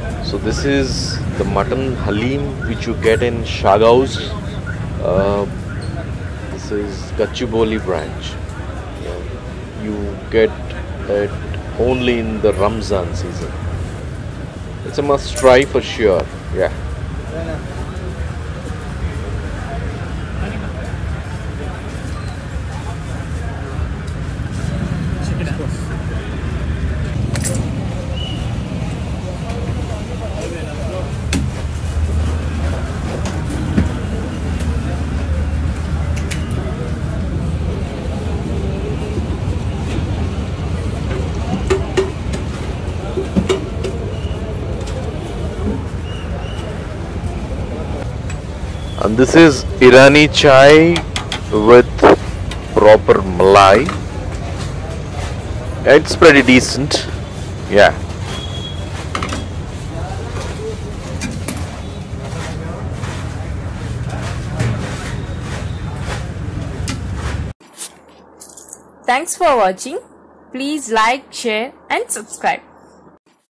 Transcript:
So this is the mutton Haleem which you get in SHAH GHOUSE. This is Gachibowli branch. You get it only in the Ramzan season. It's a must try for sure. Yeah. And this is Irani chai with proper malai. It's pretty decent. Yeah. Thanks for watching. Please like, share and subscribe.